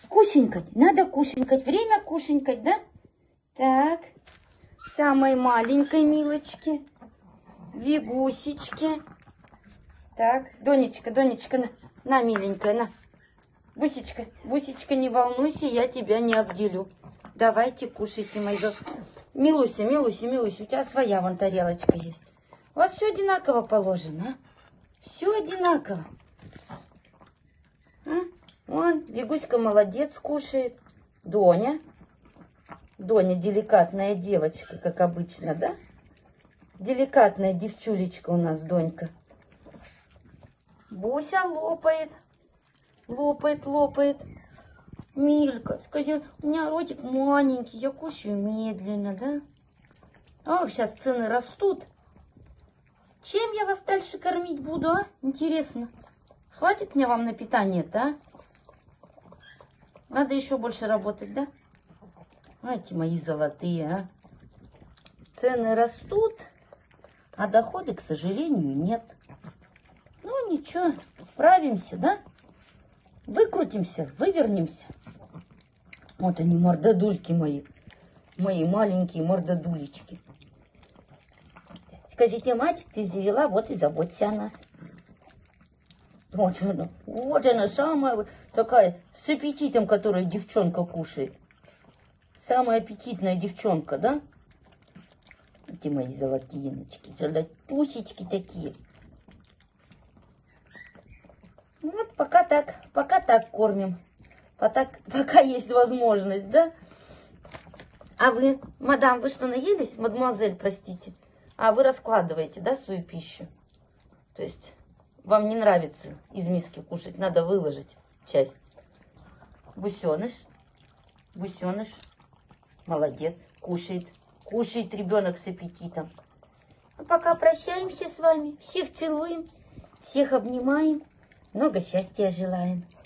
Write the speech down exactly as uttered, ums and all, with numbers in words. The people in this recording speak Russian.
Скушенькать. Надо кушенькать. Время кушенькать, да? Так. Самой маленькой милочки. Вигусечки. Так. Донечка, Донечка, на, на миленькая, на. Бусечка, Бусечка, не волнуйся, я тебя не обделю. Давайте кушайте, мои золотые. Милуся, Милуся, Милуся, у тебя своя вон тарелочка есть. У вас все одинаково положено, а? Все одинаково. А? Вон, Вигуська молодец, кушает. Доня. Доня деликатная девочка, как обычно, да? Деликатная девчулечка у нас, Донька. Буся лопает. Лопает, лопает. Милька, скажи, у меня ротик маленький, я кушаю медленно, да? Ах, сейчас цены растут. Чем я вас дальше кормить буду, а? Интересно. Хватит мне вам на питание-то, а? Надо еще больше работать, да? Эти мои золотые, а? Цены растут, а доходы, к сожалению, нет. Ну, ничего, справимся, да? Выкрутимся, вывернемся. Вот они, мордодульки мои. Мои маленькие мордодулечки. Скажите, мать, ты завела, вот и заботься о нас. Вот она, вот она самая такая, с аппетитом, которую девчонка кушает. Самая аппетитная девчонка, да? Эти мои золотиночки, золотусечки такие. Вот пока так, пока так кормим. Пока, пока есть возможность, да? А вы, мадам, вы что, наелись? Мадемуазель, простите. А вы раскладываете, да, свою пищу? То есть вам не нравится из миски кушать, надо выложить часть. Бусеныш, бусеныш, молодец, кушает. Кушает ребенок с аппетитом. А пока прощаемся с вами. Всех целуем, всех обнимаем. Много счастья желаем.